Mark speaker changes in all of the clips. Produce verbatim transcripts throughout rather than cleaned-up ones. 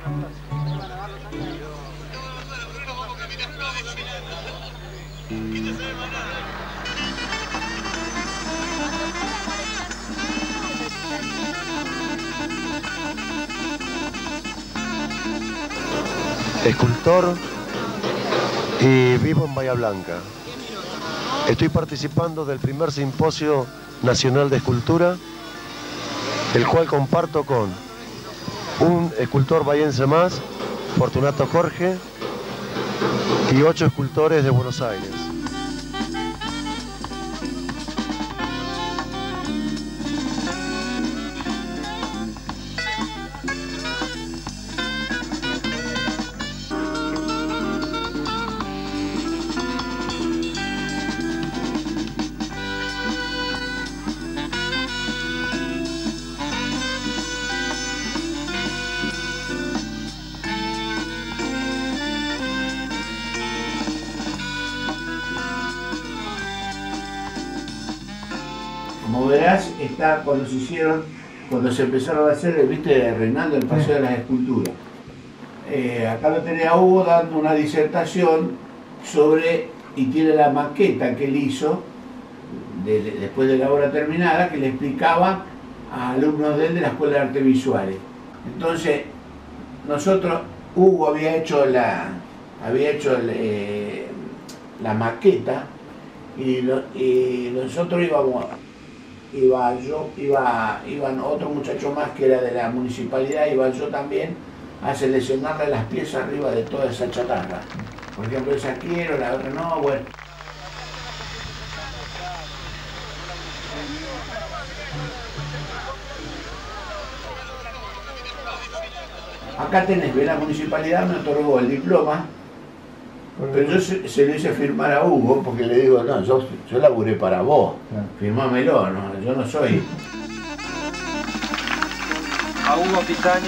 Speaker 1: Escultor y vivo en Bahía Blanca. Estoy participando del primer simposio nacional de escultura, el cual comparto con un escultor bahiense más, Fortunato Jorge, y ocho escultores de Buenos Aires.
Speaker 2: Como verás, está cuando se hicieron, cuando se empezaron a hacer, viste, Reinaldo, el Paseo de las Esculturas. Eh, acá lo tenía Hugo dando una disertación sobre, y tiene la maqueta que él hizo, de, de, después de la obra terminada, que le explicaba a alumnos de él de la Escuela de Artes Visuales. Entonces, nosotros, Hugo había hecho la, había hecho el, eh, la maqueta, y, lo, y nosotros íbamos... Iba yo, iba, iban otro muchacho más que era de la municipalidad, iba yo también a seleccionarle las piezas arriba de toda esa chatarra. Por ejemplo, esa quiero, la otra no, bueno. Acá tenés, ve, la municipalidad me otorgó el diploma, pero yo se, se lo hice firmar a Hugo porque le digo, no, yo, yo laburé para vos, firmámelo, no, yo no soy.
Speaker 3: A Hugo Pisani.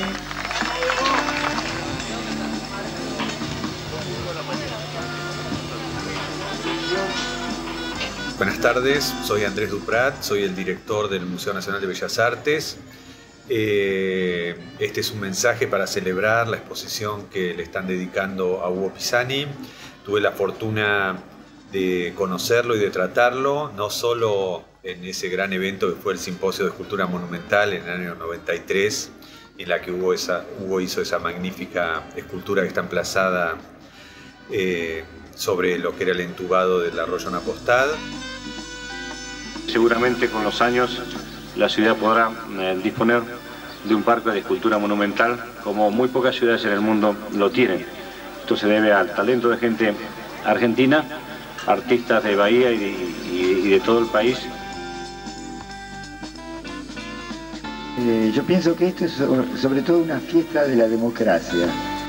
Speaker 4: Buenas tardes, soy Andrés Duprat, soy el director del Museo Nacional de Bellas Artes. Eh, este es un mensaje para celebrar la exposición que le están dedicando a Hugo Pisani. Tuve la fortuna de conocerlo y de tratarlo, no solo en ese gran evento que fue el Simposio de Escultura Monumental en el año noventa y tres, en la que Hugo, esa, Hugo hizo esa magnífica escultura que está emplazada eh, sobre lo que era el entubado del arroyo Napostad.
Speaker 5: Seguramente con los años la ciudad podrá eh, disponer de un parque de escultura monumental como muy pocas ciudades en el mundo lo tienen. Esto se debe al talento de gente argentina, artistas de Bahía y de, y, y de todo el país.
Speaker 6: Eh, yo pienso que esto es sobre, sobre todo una fiesta de la democracia.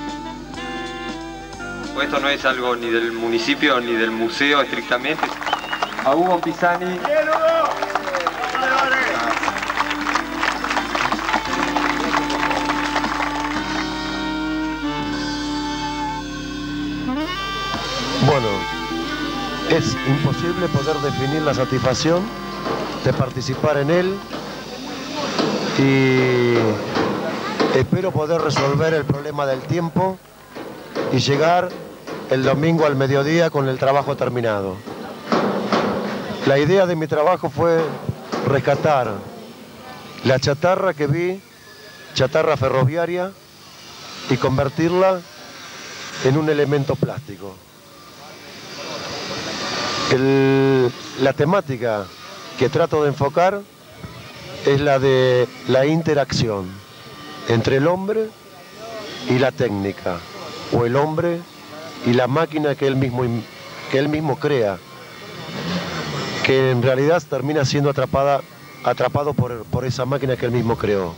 Speaker 3: Esto no es algo ni del municipio ni del museo estrictamente. A Hugo Pisani.
Speaker 1: Bueno, es imposible poder definir la satisfacción de participar en él y espero poder resolver el problema del tiempo y llegar el domingo al mediodía con el trabajo terminado. La idea de mi trabajo fue rescatar la chatarra que vi, chatarra ferroviaria, y convertirla en un elemento plástico. El, la temática que trato de enfocar es la de la interacción entre el hombre y la técnica, o el hombre y la máquina que él mismo, que él mismo crea, que en realidad termina siendo atrapada, atrapado por, por esa máquina que él mismo creó.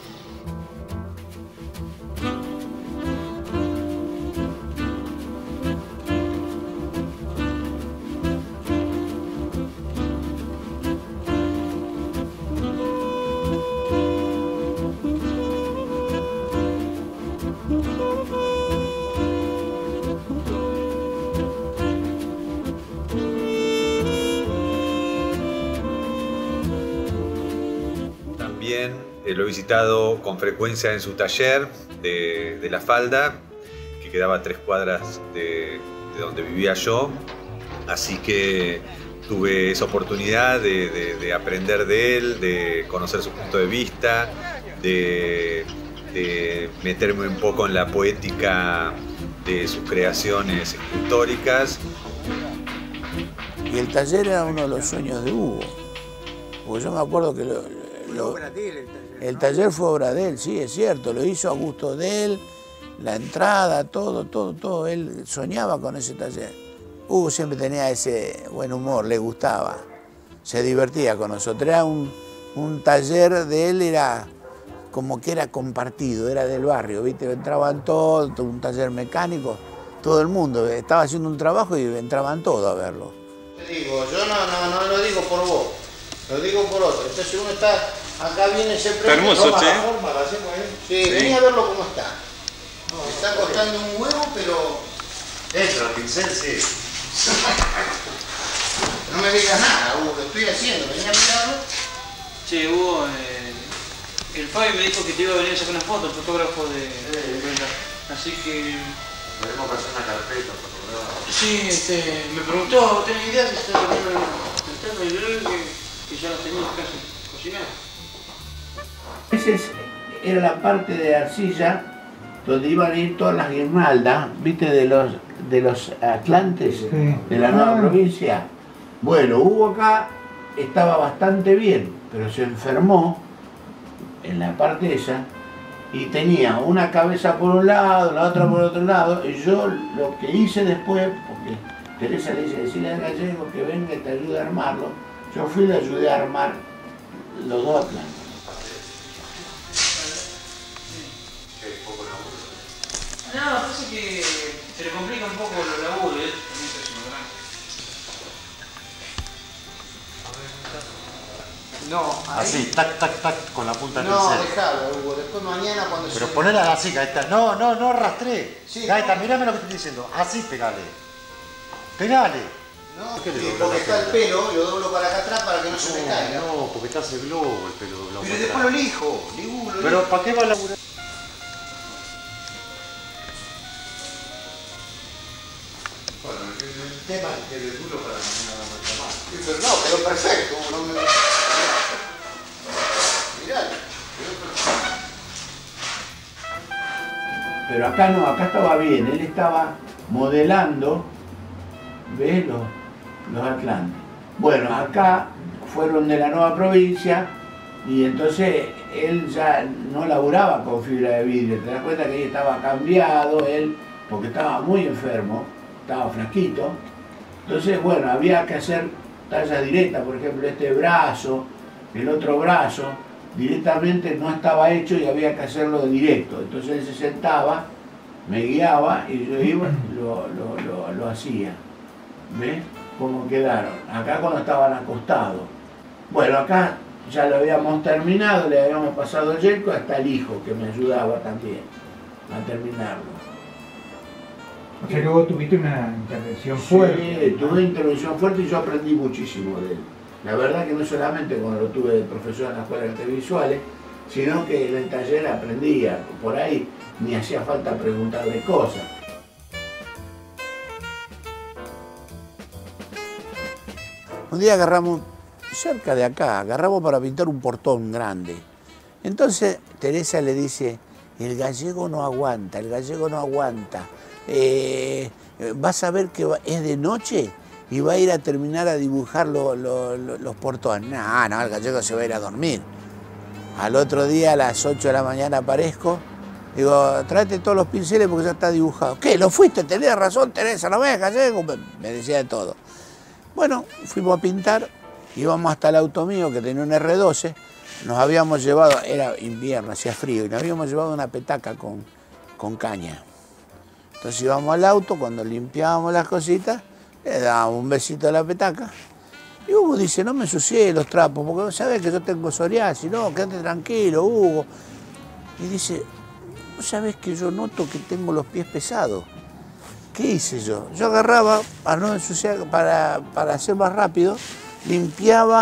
Speaker 4: Eh, lo he visitado con frecuencia en su taller de, de La Falda, que quedaba a tres cuadras de, de donde vivía yo. Así que tuve esa oportunidad de, de, de aprender de él, de conocer su punto de vista, de, de meterme un poco en la poética de sus creaciones escultóricas.
Speaker 2: Y el taller era uno de los sueños de Hugo. Porque yo me acuerdo que lo, lo, el taller fue obra de él, sí, es cierto, lo hizo a gusto de él, la entrada, todo, todo, todo. Él soñaba con ese taller. Hugo siempre tenía ese buen humor, le gustaba, se divertía con nosotros. Era un, un taller de él, era como que era compartido, era del barrio, ¿viste? Entraban todos, un taller mecánico, todo el mundo estaba haciendo un trabajo y entraban todos a verlo.
Speaker 7: Te digo, yo no, no, no lo digo por vos, lo digo por otro. Entonces uno está, acá viene ese premio.
Speaker 3: Hermoso, che.
Speaker 7: Sí, sí, vení a verlo cómo está. No, me está costando un huevo, pero...
Speaker 8: Dentro, el pincel, sí.
Speaker 7: No me digas nada, Hugo, que estoy haciendo, vení a mirarlo.
Speaker 9: Che, Hugo, eh, el Fabi me dijo que te iba a venir a sacar una foto, el fotógrafo de... de Brenda. Así que...
Speaker 8: Podemos hacer una carpeta, fotógrafo.
Speaker 9: Sí, este, me preguntó, ¿tenés idea si está poniendo el tema? Y yo le dije que ya lo tenías casi cocinado.
Speaker 2: Esa era la parte de arcilla donde iban a ir todas las guirnaldas, ¿viste? De los, de los atlantes, sí, de la nueva ah. provincia. Bueno, Hugo acá estaba bastante bien, pero se enfermó en la parte esa y tenía una cabeza por un lado, la otra por otro lado, y yo lo que hice después, porque Teresa le dice, decirle al gallego que venga y te ayude a armarlo, yo fui y le ayudé a armar los dos atlantes.
Speaker 9: No, parece que se le complica un poco los laburos, ¿eh?
Speaker 7: No, ahí...
Speaker 8: Así, tac, tac, tac, con la punta del
Speaker 7: no,
Speaker 8: pincel.
Speaker 7: No, dejalo, Hugo, después mañana cuando
Speaker 8: Pero
Speaker 7: se...
Speaker 8: ponela así, Gaeta. No, no, no arrastré.
Speaker 7: Sí,
Speaker 8: Gaeta, mirame lo que te estoy diciendo. Así, pegale. Pegale.
Speaker 7: No, porque está el pelo, lo doblo para acá atrás para que no, no se me caiga.
Speaker 8: No, porque te hace globo el pelo doblado.
Speaker 7: Pero después lo elijo, ligo, lo
Speaker 8: Pero
Speaker 7: elijo.
Speaker 8: ¿para qué va a laburar?
Speaker 7: Bueno, el tema es que le duro para mañana la vuelta más. Sí, pero no, quedó perfecto. No me... Mirá, quedó perfecto.
Speaker 2: Pero acá no, acá estaba bien, él estaba modelando, ¿ves? Los, los atlantes. Bueno, acá fueron de la nueva provincia y entonces él ya no laburaba con fibra de vidrio. Te das cuenta que ahí estaba cambiado él, porque estaba muy enfermo, estaba flaquito. Entonces, bueno, había que hacer tallas directas, por ejemplo, este brazo, el otro brazo, directamente no estaba hecho y había que hacerlo de directo. Entonces él se sentaba, me guiaba y yo iba, lo, lo, lo, lo hacía. ¿Ves cómo quedaron? Acá cuando estaban acostados. Bueno, acá ya lo habíamos terminado, le habíamos pasado el yelco hasta el hijo que me ayudaba también a terminarlo.
Speaker 10: O sea que vos tuviste una intervención fuerte.
Speaker 2: Sí, tuve una intervención fuerte y yo aprendí muchísimo de él. La verdad que no solamente cuando lo tuve de profesor en la Escuela de Artes Visuales, sino que en el taller aprendía, por ahí ni hacía falta preguntarle cosas. Un día agarramos, cerca de acá, agarramos para pintar un portón grande. Entonces Teresa le dice, el gallego no aguanta, el gallego no aguanta. Eh, vas a ver que es de noche y va a ir a terminar a dibujar lo, lo, lo, los portones. No, no, el gallego se va a ir a dormir. Al otro día a las ocho de la mañana aparezco, digo, tráete todos los pinceles porque ya está dibujado. ¿Qué? ¿Lo fuiste? Tenés razón, Teresa, ¿no ves, gallego? Me decía de todo. Bueno, fuimos a pintar, íbamos hasta el auto mío que tenía un erre doce, nos habíamos llevado, era invierno, hacía frío, y nos habíamos llevado una petaca con, con caña. Entonces íbamos al auto, cuando limpiábamos las cositas, le dábamos un besito a la petaca. Y Hugo dice, no me ensucié los trapos, porque sabes que yo tengo psoriasis, no, quédate tranquilo, Hugo. Y dice, ¿sabes que yo noto que tengo los pies pesados? ¿Qué hice yo? Yo agarraba, para no ensuciar, para, para hacer más rápido, limpiaba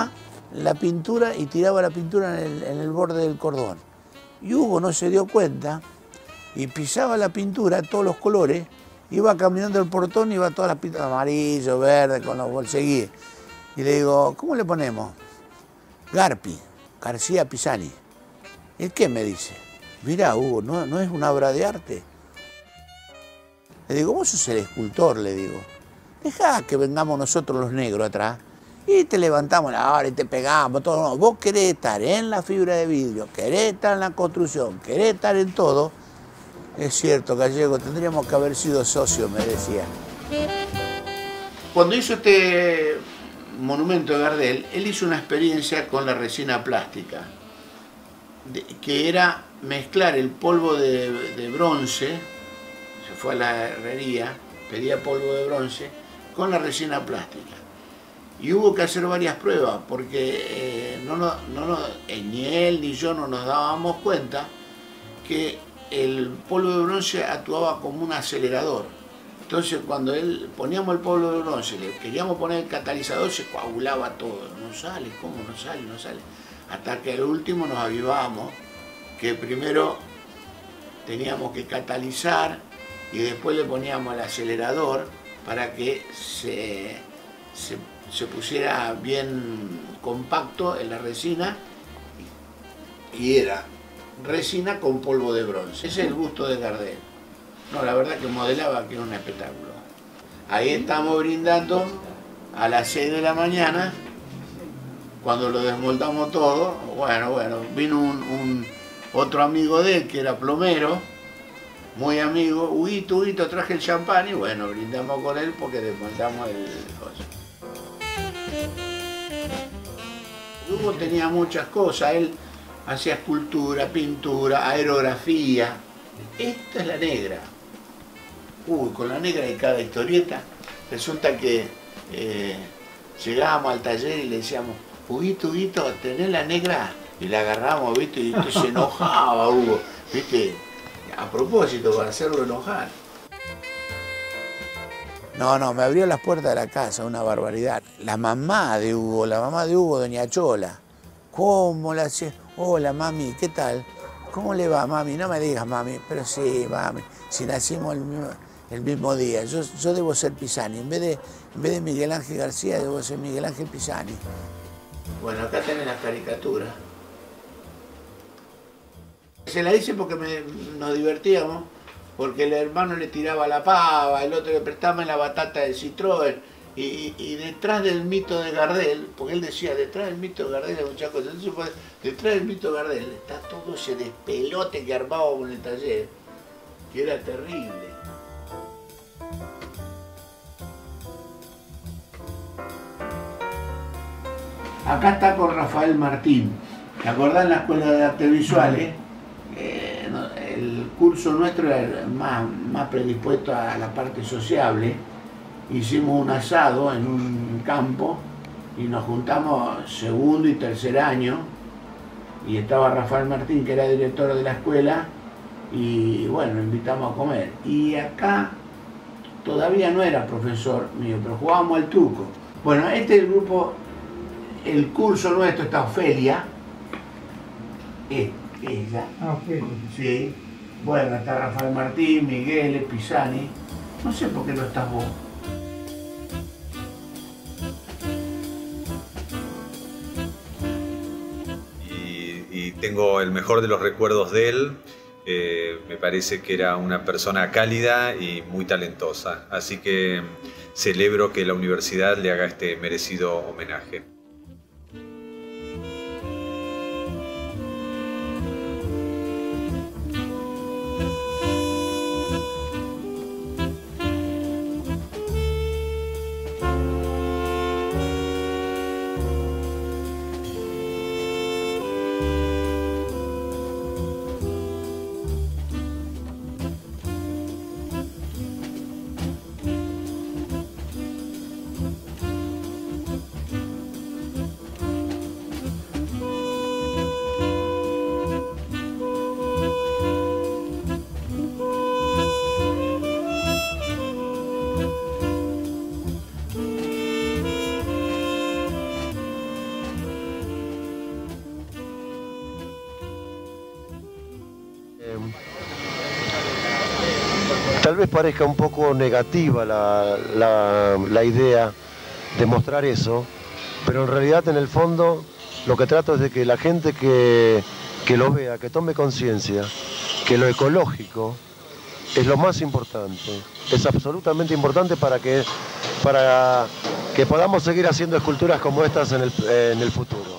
Speaker 2: la pintura y tiraba la pintura en el, en el borde del cordón. Y Hugo no se dio cuenta y pisaba la pintura, todos los colores, iba caminando el portón y iba todas las pinturas, amarillo, verde, con los seguí. Y le digo, ¿cómo le ponemos? Garpi, García Pisani. ¿El qué? Me dice. Mirá, Hugo, ¿no, ¿no es una obra de arte? Le digo, vos sos el escultor, le digo. Dejá que vengamos nosotros los negros atrás y te levantamos la hora y te pegamos, todo. No, vos querés estar en la fibra de vidrio, querés estar en la construcción, querés estar en todo. Es cierto, Gallego, tendríamos que haber sido socios, me decía.
Speaker 11: Cuando hizo este monumento de Gardel, él hizo una experiencia con la resina plástica, de, que era mezclar el polvo de, de bronce, se fue a la herrería, pedía polvo de bronce, con la resina plástica. Y hubo que hacer varias pruebas, porque eh, no, no, no, eh, ni él ni yo no nos dábamos cuenta que el polvo de bronce actuaba como un acelerador. Entonces cuando él poníamos el polvo de bronce, le queríamos poner el catalizador, se coagulaba todo. No sale, ¿cómo no sale? No sale. Hasta que al último nos avivábamos que primero teníamos que catalizar y después le poníamos el acelerador para que se, se, se pusiera bien compacto en la resina, y era resina con polvo de bronce. Ese es el gusto de Gardel. No, la verdad que modelaba que era un espectáculo. Ahí estamos brindando a las seis de la mañana, cuando lo desmoldamos todo. Bueno, bueno, vino un, un otro amigo de él que era plomero, muy amigo. Huguito, Huguito, traje el champán y bueno, brindamos con él porque desmontamos el coso. Hugo tenía muchas cosas, él hacía escultura, pintura, aerografía. Esta es la negra. Uy, con la negra de cada historieta. Resulta que eh, llegábamos al taller y le decíamos, Huguito, Huguito, ¿tenés la negra? Y la agarramos, ¿viste? Y se enojaba Hugo, ¿viste? A propósito, para hacerlo enojar. No, no, me abrió las puertas de la casa, una barbaridad. La mamá de Hugo, la mamá de Hugo, doña Chola. ¿Cómo la hacía? Hola, mami, ¿qué tal? ¿Cómo le va, mami? No me digas, mami, pero sí, mami, si nacimos el mismo, el mismo día. Yo, yo debo ser Pisani, en vez, de, en vez de Miguel Ángel García, debo ser Miguel Ángel Pisani. Bueno, acá tenés las caricaturas. Se la hice porque me, nos divertíamos, porque el hermano le tiraba la pava, el otro le prestaba la batata de Citroën, y, y, y detrás del mito de Gardel, porque él decía, detrás del mito de Gardel hay muchas cosas, entonces pues, detrás del mito de Gardel está todo ese despelote que armábamos en el taller, que era terrible. Acá está con Rafael Martín. ¿Te acordás en la Escuela de Artes Visuales? Eh, no, el curso nuestro era más, más predispuesto a la parte sociable. Hicimos un asado en un campo y nos juntamos segundo y tercer año, y estaba Rafael Martín, que era director de la escuela, y bueno, invitamos a comer. Y acá todavía no era profesor mío, pero jugábamos al truco. Bueno, este es el grupo, el curso nuestro está Ofelia, es, ella.
Speaker 10: Ah, Ofelia.
Speaker 2: Sí. Bueno, está Rafael Martín, Miguel, Pisani. No sé por qué no estás vos.
Speaker 4: Y tengo el mejor de los recuerdos de él. Eh, me parece que era una persona cálida y muy talentosa. Así que celebro que la universidad le haga este merecido homenaje.
Speaker 1: Tal vez parezca un poco negativa la, la, la idea de mostrar eso, pero en realidad en el fondo lo que trato es de que la gente que, que lo vea, que tome conciencia, que lo ecológico es lo más importante, es absolutamente importante para que, para que podamos seguir haciendo esculturas como estas en el, en el futuro.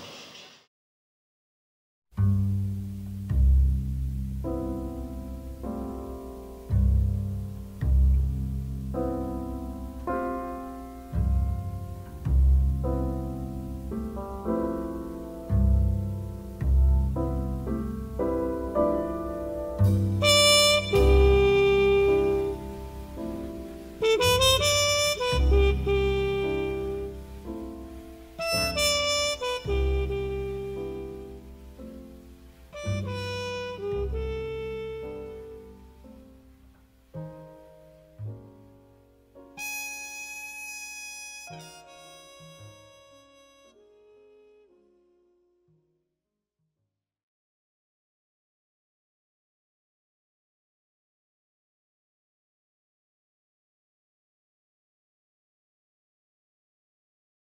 Speaker 12: Thank you.